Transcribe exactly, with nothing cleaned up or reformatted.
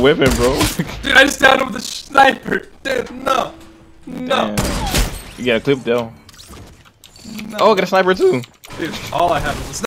whipping, bro. Dude, I just downed him with a sniper. Dude, no. No. Damn. You got a clip though. No. Oh, I got a sniper too. Dude, all I have is a sniper.